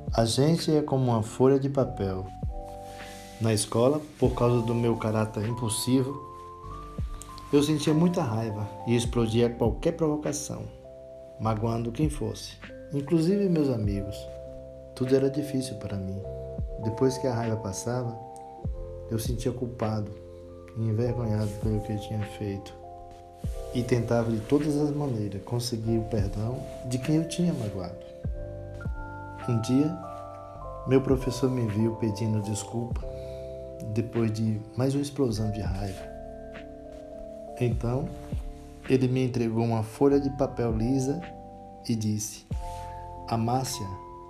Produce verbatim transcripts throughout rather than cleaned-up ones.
A gente é como uma folha de papel. Na escola, por causa do meu caráter impulsivo, eu sentia muita raiva e explodia a qualquer provocação, magoando quem fosse, inclusive meus amigos. Tudo era difícil para mim. Depois que a raiva passava, eu sentia culpado e envergonhado pelo que eu tinha feito e tentava de todas as maneiras conseguir o perdão de quem eu tinha magoado. Um dia, meu professor me viu pedindo desculpa depois de mais uma explosão de raiva. Então, ele me entregou uma folha de papel lisa e disse: "Amasse-a."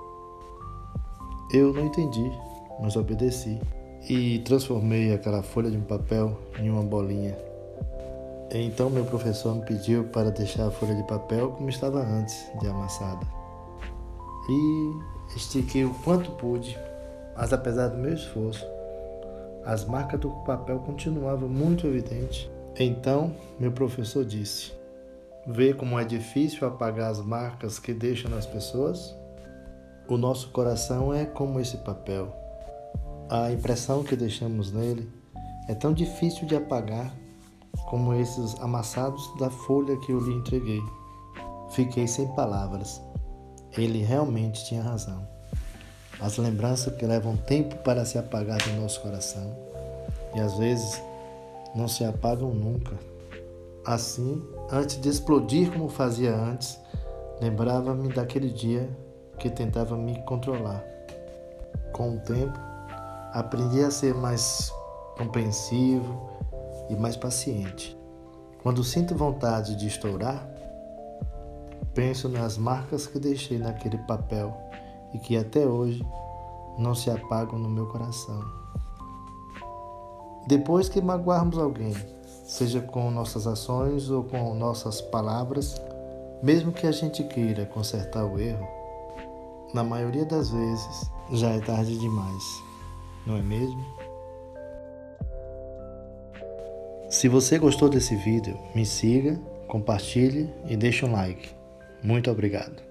Eu não entendi, mas obedeci e transformei aquela folha de um papel em uma bolinha. Então meu professor me pediu para deixar a folha de papel como estava antes de amassada. E estiquei o quanto pude, mas apesar do meu esforço, as marcas do papel continuavam muito evidentes. Então meu professor disse: "Vê como é difícil apagar as marcas que deixam nas pessoas? O nosso coração é como esse papel. A impressão que deixamos nele é tão difícil de apagar como esses amassados da folha que eu lhe entreguei." Fiquei sem palavras. Ele realmente tinha razão. As lembranças que levam tempo para se apagar do nosso coração e às vezes não se apagam nunca. Assim, antes de explodir como fazia antes, lembrava-me daquele dia que tentava me controlar. Com o tempo, aprendi a ser mais compreensivo e mais paciente. Quando sinto vontade de estourar, penso nas marcas que deixei naquele papel e que até hoje não se apagam no meu coração. Depois que magoarmos alguém, seja com nossas ações ou com nossas palavras, mesmo que a gente queira consertar o erro, na maioria das vezes já é tarde demais, não é mesmo? Se você gostou desse vídeo, me siga, compartilhe e deixe um like. Muito obrigado.